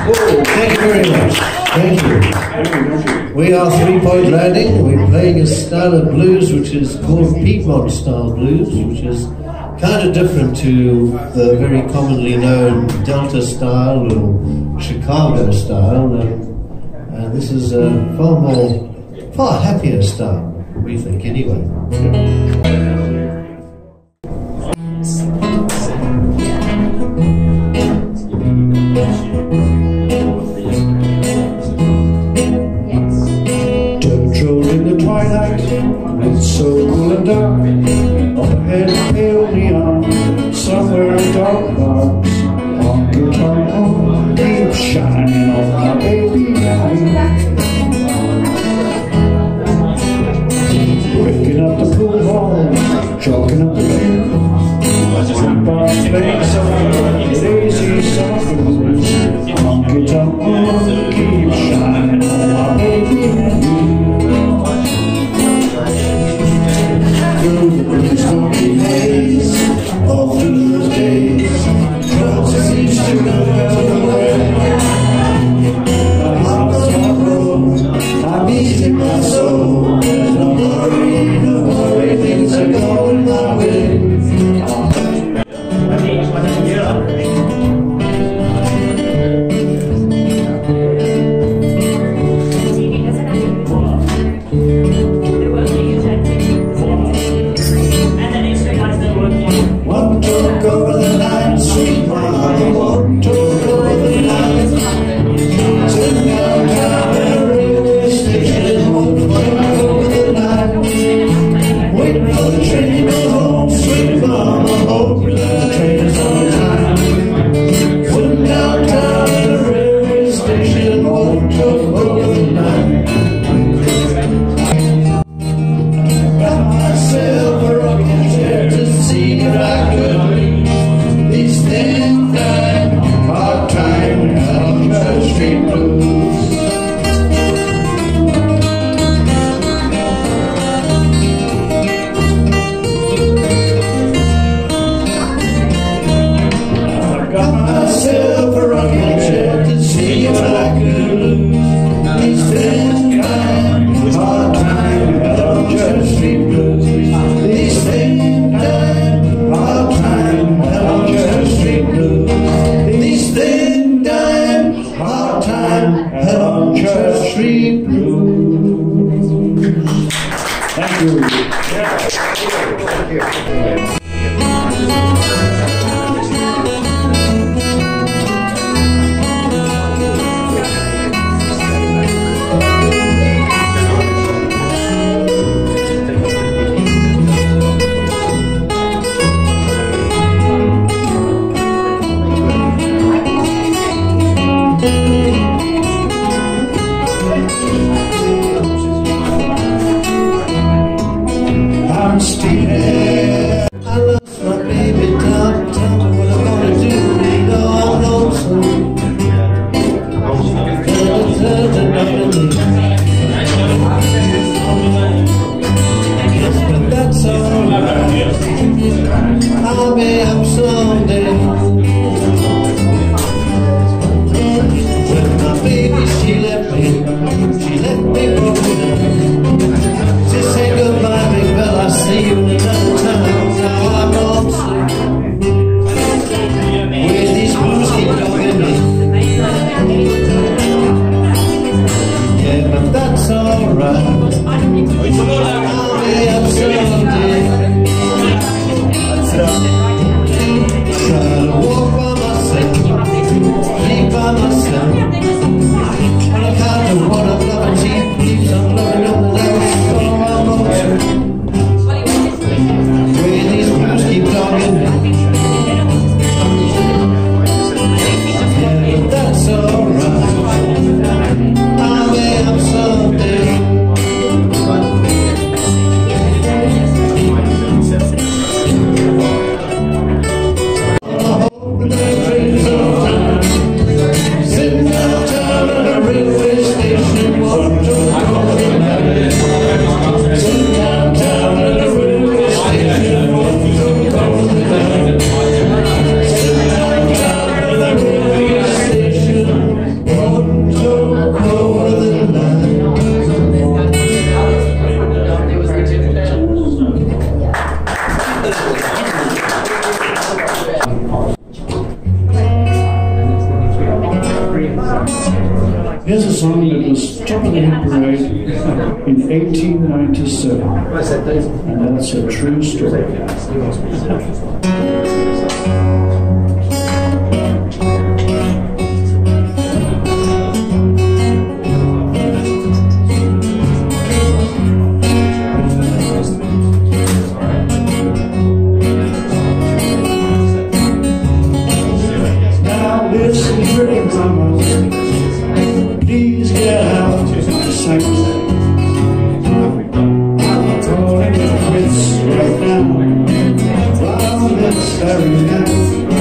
Oh, thank you very much. Thank you. We are 3 Point Landing. We're playing a style of blues which is called Piedmont style blues, which is kind of different to the very commonly known Delta style or Chicago style. And this is a far happier style, we think, anyway. It's so cool and dark, up ahead of pale neon, somewhere in dark box, Uncle Tom keeps shining on my baby light. Breaking up the pool halls, Here's a song that was top of the hit parade in 1897, and that's a true story. Now listen, pretty mama, please get out of sight. I'm calling it quits right now, on this very night.